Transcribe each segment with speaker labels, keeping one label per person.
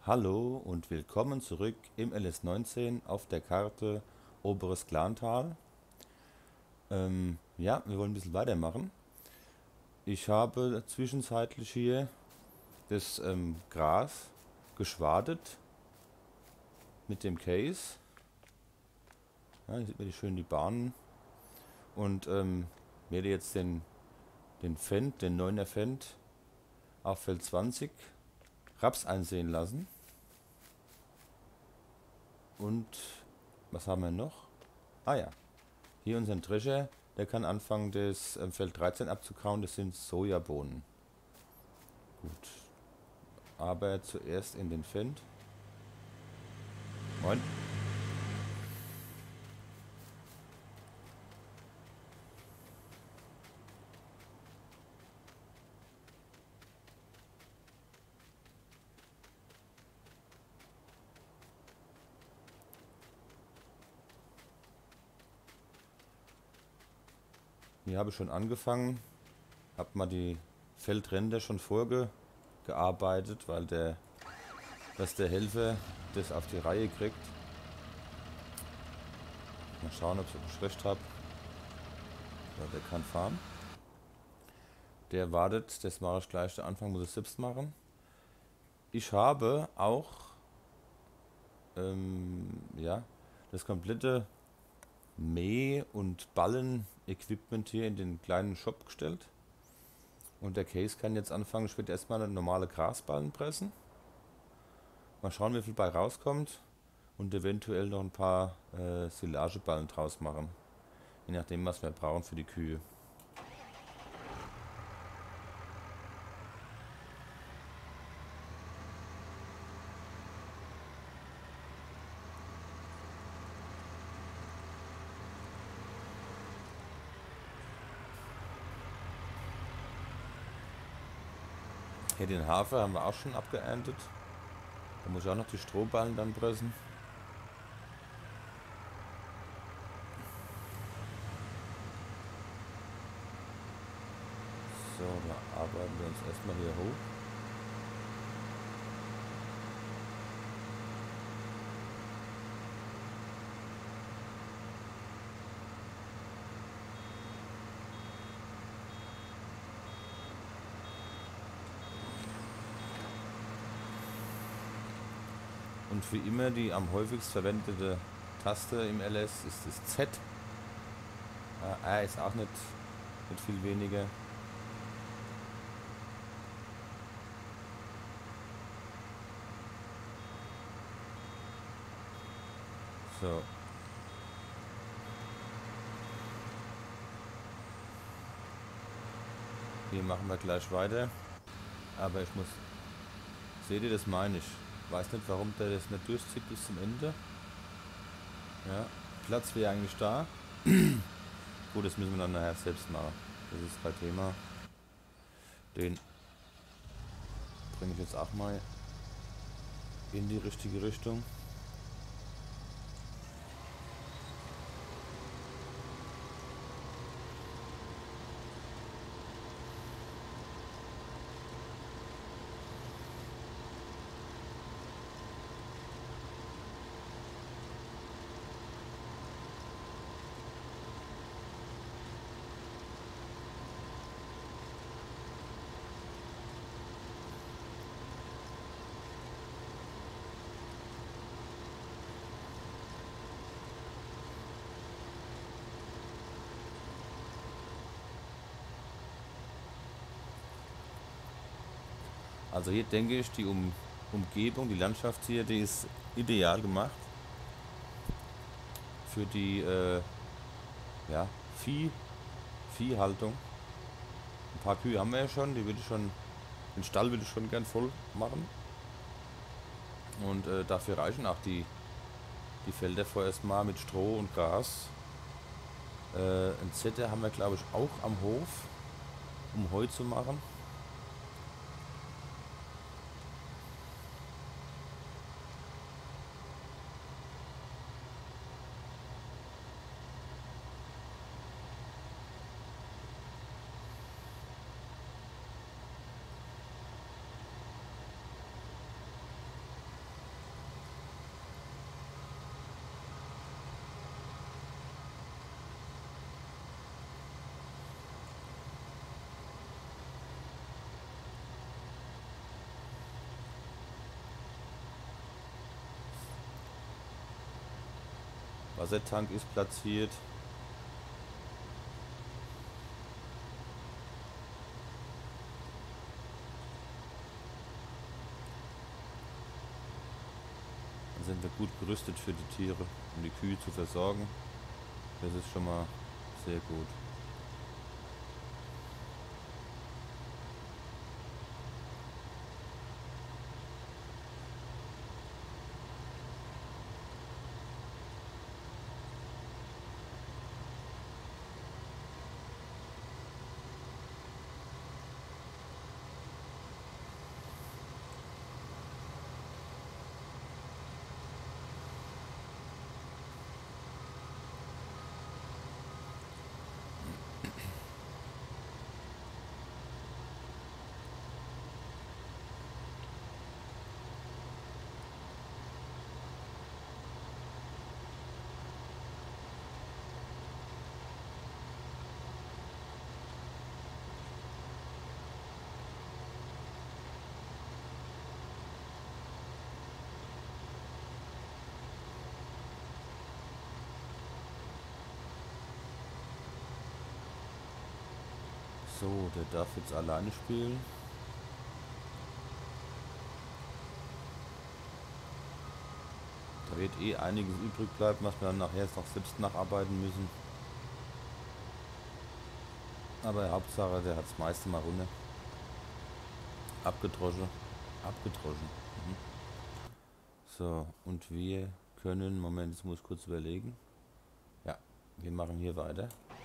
Speaker 1: Hallo und willkommen zurück im LS19 auf der Karte Oberes Glantal. Ja, wir wollen ein bisschen weitermachen. Ich habe zwischenzeitlich hier das Gras geschwadet mit dem Case. Ja, hier sieht man schön die Bahnen und werde jetzt den Fendt, den 9er Fendt auf Feld 20 Raps einsehen lassen. Und was haben wir noch? Ah ja, hier unseren Drescher, der kann anfangen, das Feld 13 abzukauen. Das sind Sojabohnen. Gut, aber zuerst in den Fendt. Moin. Hier habe ich schon angefangen. Habe mal die Feldränder schon vorgearbeitet, weil dass der Helfer das auf die Reihe kriegt. Mal schauen, ob ich recht habe. Ja, der kann fahren. Der wartet, das mache ich gleich. Der Anfang muss ich selbst machen. Ich habe auch ja, das komplette Mäh- und Ballen-Equipment hier in den kleinen Shop gestellt. Und der Case kann jetzt anfangen. Ich werde erstmal eine normale Grasballen pressen. Mal schauen, wie viel bei rauskommt. Und eventuell noch ein paar Silageballen draus machen. Je nachdem, was wir brauchen für die Kühe. Hier den Hafer haben wir auch schon abgeerntet. Da muss ich auch noch die Strohballen dann pressen. So, da arbeiten wir uns erstmal hier hoch. Und wie immer die am häufigst verwendete Taste im LS ist das Z. Ja, R ist auch nicht viel weniger. So. Hier machen wir gleich weiter. Aber ich muss. Seht ihr, das meine ich. Weiß nicht, warum der das nicht durchzieht bis zum Ende. Ja. Platz wäre eigentlich da. Gut, das müssen wir dann nachher selbst machen. Das ist kein Thema. Den bringe ich jetzt auch mal in die richtige Richtung. Also hier denke ich, die Umgebung, die Landschaft hier, die ist ideal gemacht für die ja, Viehhaltung. Ein paar Kühe haben wir ja schon, den Stall würde ich schon gern voll machen. Und dafür reichen auch die Felder vorerst mal mit Stroh und Gras. Ein Zetter haben wir, glaube ich, auch am Hof, um Heu zu machen. Wassertank ist platziert. Dann sind wir gut gerüstet für die Tiere, um die Kühe zu versorgen. Das ist schon mal sehr gut. So, der darf jetzt alleine spielen. Da wird eh einiges übrig bleiben, was wir dann nachher noch selbst nacharbeiten müssen. Aber Hauptsache, der hat das meiste mal runter. Abgedroschen. Abgedroschen. Mhm. So, und wir können, Moment, jetzt muss ich kurz überlegen. Ja, wir machen hier weiter.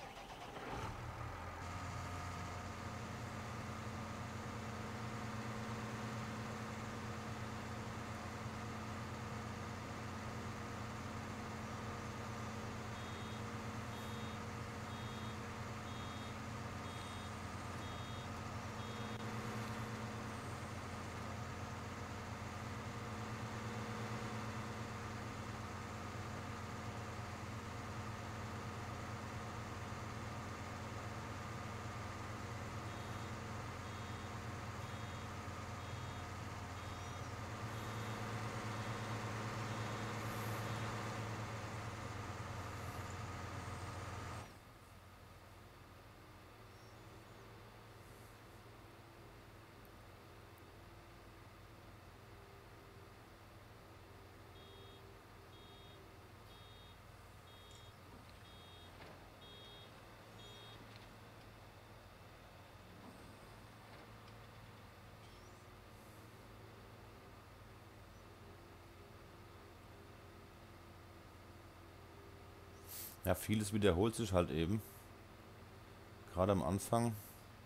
Speaker 1: Ja, vieles wiederholt sich halt eben. Gerade am Anfang,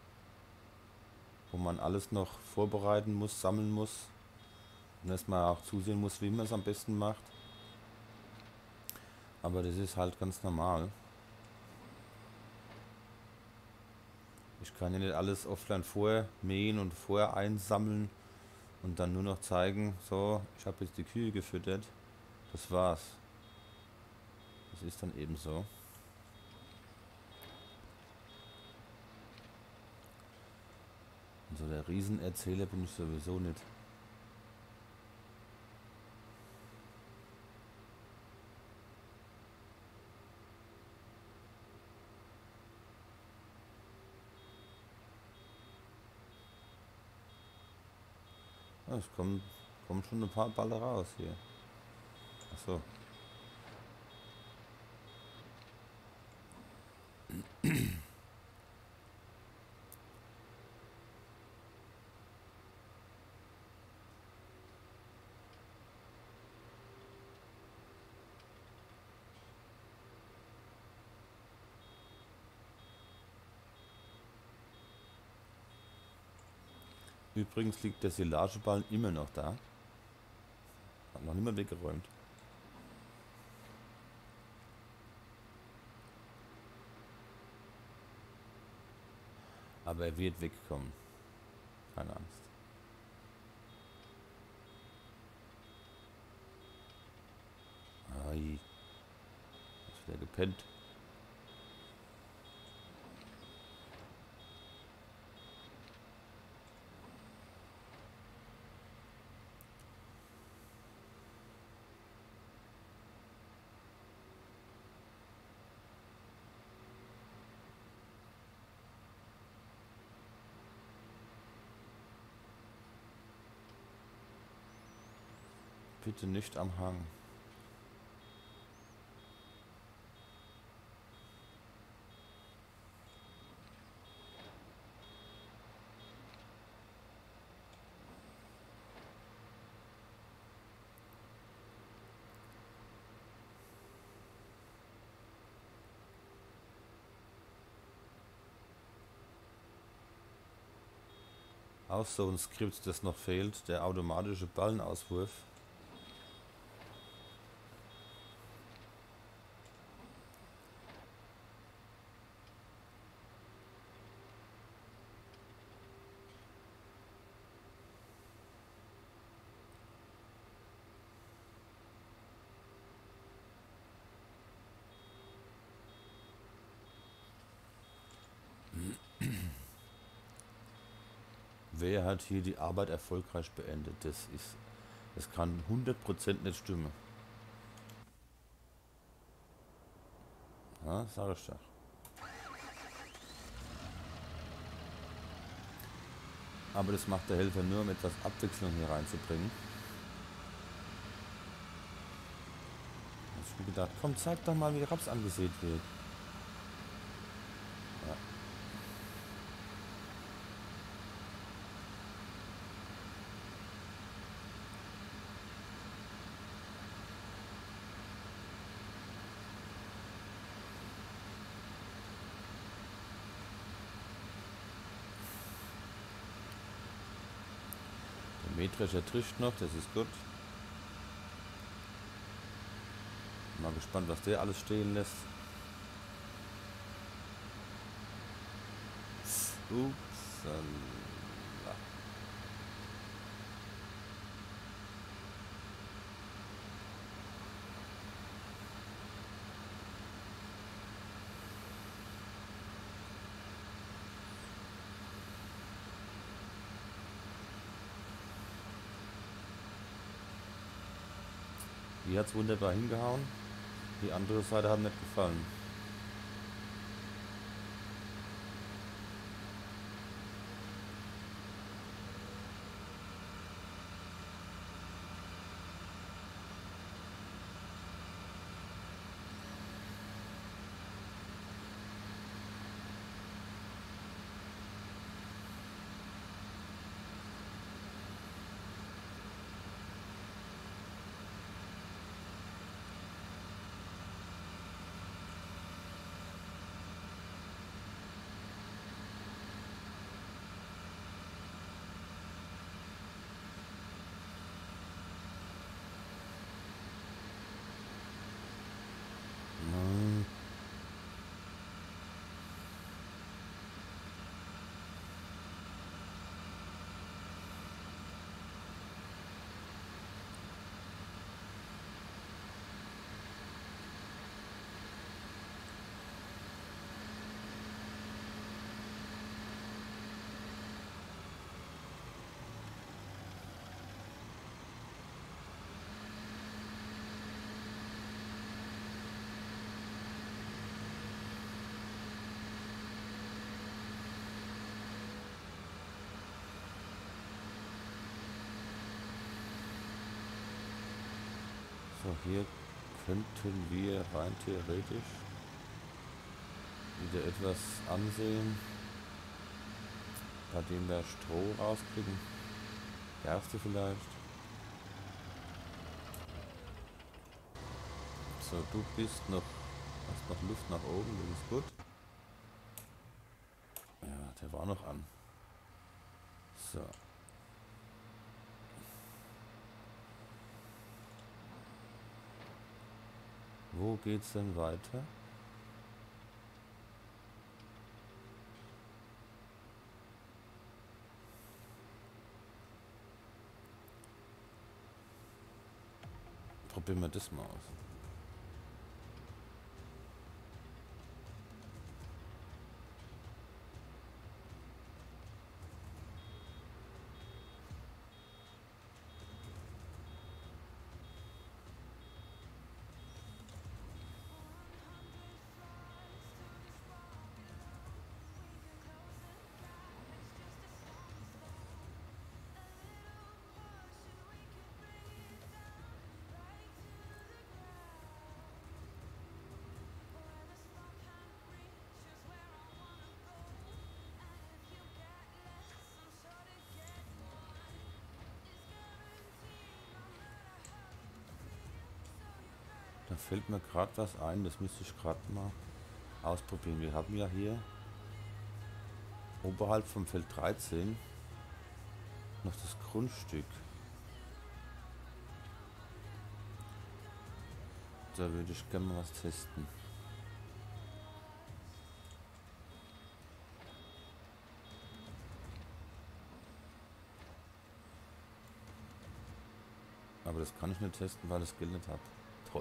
Speaker 1: wo man alles noch vorbereiten muss, sammeln muss. Und erstmal auch zusehen muss, wie man es am besten macht. Aber das ist halt ganz normal. Ich kann ja nicht alles offline vorher mähen und vorher einsammeln und dann nur noch zeigen, so, ich habe jetzt die Kühe gefüttert. Das war's. Das ist dann eben so. Und so der Riesenerzähler bin ich sowieso nicht. Ja, es kommen schon ein paar Balle raus hier. Achso. Übrigens liegt der Silageballen immer noch da. Hat noch niemand weggeräumt. Aber er wird wegkommen. Keine Angst. Ai. Ist wieder gepennt. Bitte nicht am Hang. Auch so ein Skript, das noch fehlt, der automatische Ballenauswurf. Wer hat hier die Arbeit erfolgreich beendet? Das kann 100% nicht stimmen. Ja, sag ich doch. Aber das macht der Helfer nur, um etwas Abwechslung hier reinzubringen. Da hab ich mir gedacht, komm, zeig doch mal, wie Raps angesät wird. Ja. Der Mähdrescher trischt noch, das ist gut. Mal gespannt, was der alles stehen lässt. Upsala. Die hat es wunderbar hingehauen. Die andere Seite hat nicht gefallen. Hm. So, hier könnten wir rein theoretisch wieder etwas ansehen, bei dem wir Stroh rauskriegen. Gerste vielleicht. So, du bist noch, hast noch Luft nach oben, das ist gut. Ja, der war noch an. So. Wo geht's denn weiter? Probieren wir das mal aus. Da fällt mir gerade was ein, das müsste ich gerade mal ausprobieren. Wir haben ja hier oberhalb vom Feld 13 noch das Grundstück. Da würde ich gerne mal was testen. Aber das kann ich nicht testen, weil ich das Geld nicht habe. Toll.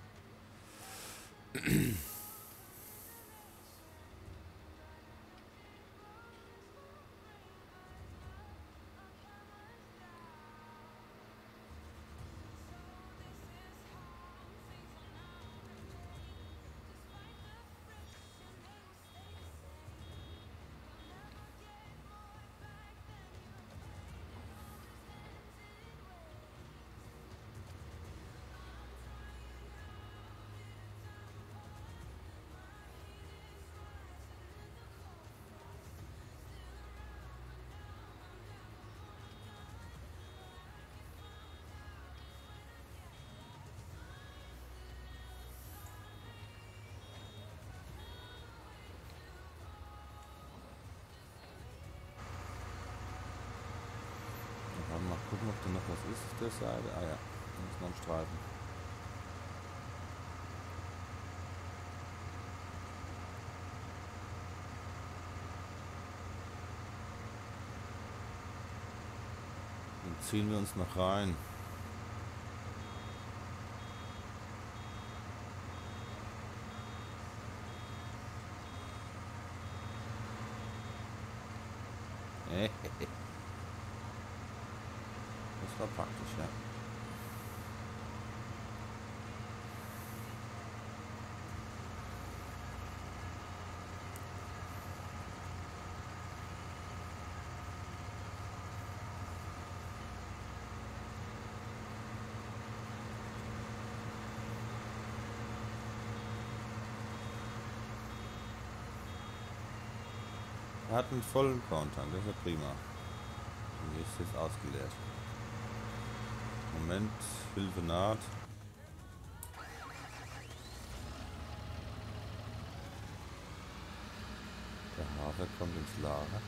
Speaker 1: Mal gucken, ob da noch was ist auf der Seite. Ah ja, da ist noch ein Streifen. Dann ziehen wir uns noch rein. Das war praktisch, ja. Er hat einen vollen Powertank, das ist ja prima. Und hier ist jetzt ausgeleert. Moment, Hilfe naht. Der Hafer kommt ins Lager.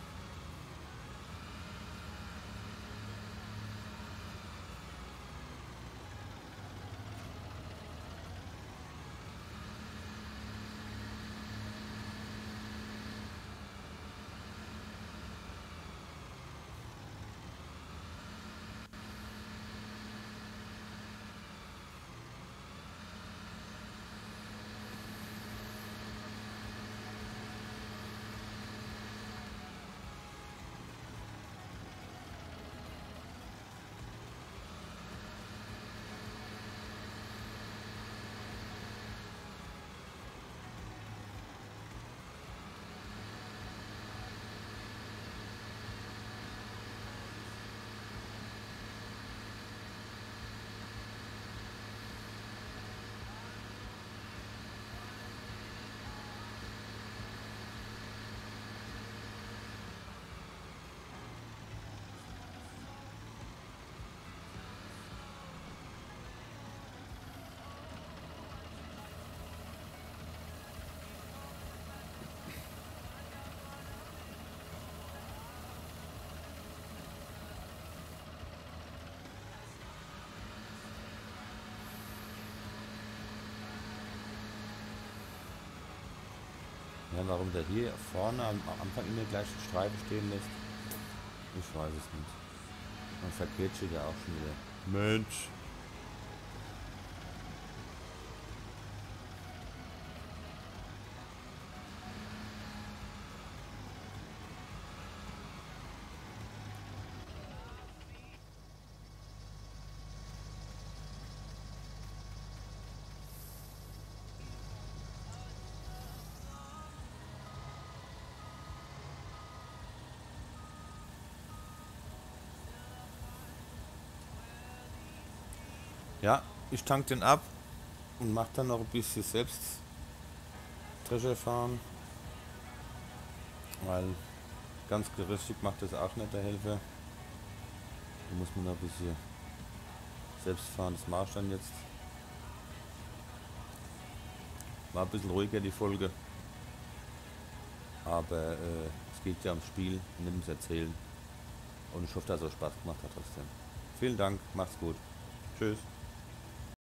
Speaker 1: Ja, warum der hier vorne am Anfang immer gleich einen Streifen stehen lässt, ich weiß es nicht. Man verkehrt sich ja auch schon wieder. Mensch! Ja, ich tank den ab und mach dann noch ein bisschen selbst Drescher fahren, weil ganz gerüstig macht das auch nicht der Helfer. Da muss man noch ein bisschen selbst fahren, das mache ich dann jetzt. War ein bisschen ruhiger die Folge. Aber es geht ja ums Spiel, nicht ums Erzählen. Und ich hoffe, dass es euch Spaß gemacht hat trotzdem. Vielen Dank, macht's gut. Tschüss.